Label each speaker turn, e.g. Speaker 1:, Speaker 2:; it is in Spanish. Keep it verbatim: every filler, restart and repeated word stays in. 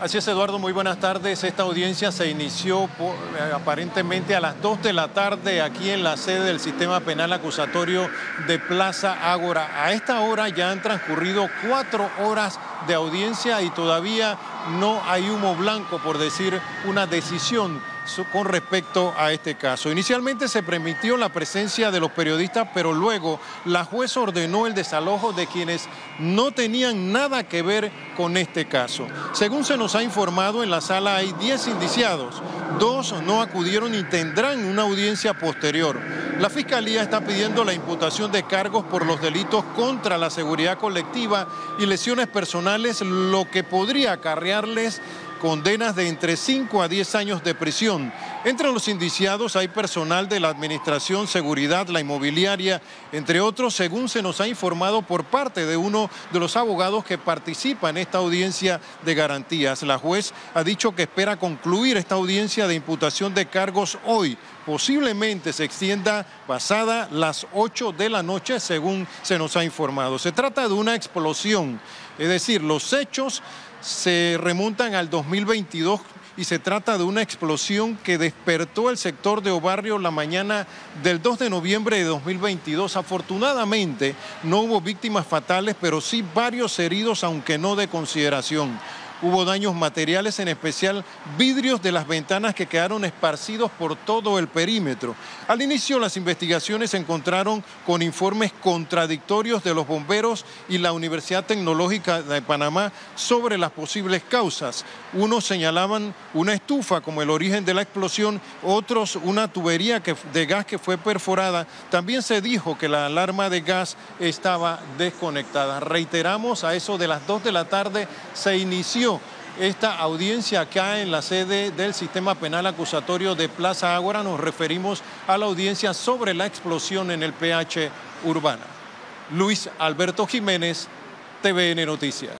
Speaker 1: Así es, Eduardo, muy buenas tardes. Esta audiencia se inició por, eh, aparentemente a las dos de la tarde aquí en la sede del Sistema Penal Acusatorio de Plaza Ágora. A esta hora ya han transcurrido cuatro horas de audiencia y todavía no hay humo blanco, por decir una decisión con respecto a este caso. Inicialmente se permitió la presencia de los periodistas, pero luego la jueza ordenó el desalojo de quienes no tenían nada que ver con este caso. Según se nos ha informado, en la sala hay diez indiciados. Dos no acudieron y tendrán una audiencia posterior. La Fiscalía está pidiendo la imputación de cargos por los delitos contra la seguridad colectiva y lesiones personales, lo que podría acarrearles condenas de entre cinco a diez años de prisión. Entre los indiciados hay personal de la Administración, Seguridad, la Inmobiliaria, entre otros, según se nos ha informado por parte de uno de los abogados que participa en esta audiencia de garantías. La juez ha dicho que espera concluir esta audiencia de imputación de cargos hoy. Posiblemente se extienda pasada las ocho de la noche, según se nos ha informado. Se trata de una explosión, es decir, los hechos se remontan al dos mil veintidós y se trata de una explosión que despertó el sector de Obarrio la mañana del dos de noviembre de dos mil veintidós. Afortunadamente no hubo víctimas fatales, pero sí varios heridos, aunque no de consideración. Hubo daños materiales, en especial vidrios de las ventanas que quedaron esparcidos por todo el perímetro. Al inicio, las investigaciones se encontraron con informes contradictorios de los bomberos y la Universidad Tecnológica de Panamá sobre las posibles causas. Unos señalaban una estufa como el origen de la explosión, otros una tubería que, de gas que fue perforada. También se dijo que la alarma de gas estaba desconectada. Reiteramos, a eso de las dos de la tarde se inició esta audiencia acá en la sede del Sistema Penal Acusatorio de Plaza Ágora. Nos referimos a la audiencia sobre la explosión en el P H Urbana. Luis Alberto Jiménez, T V N Noticias.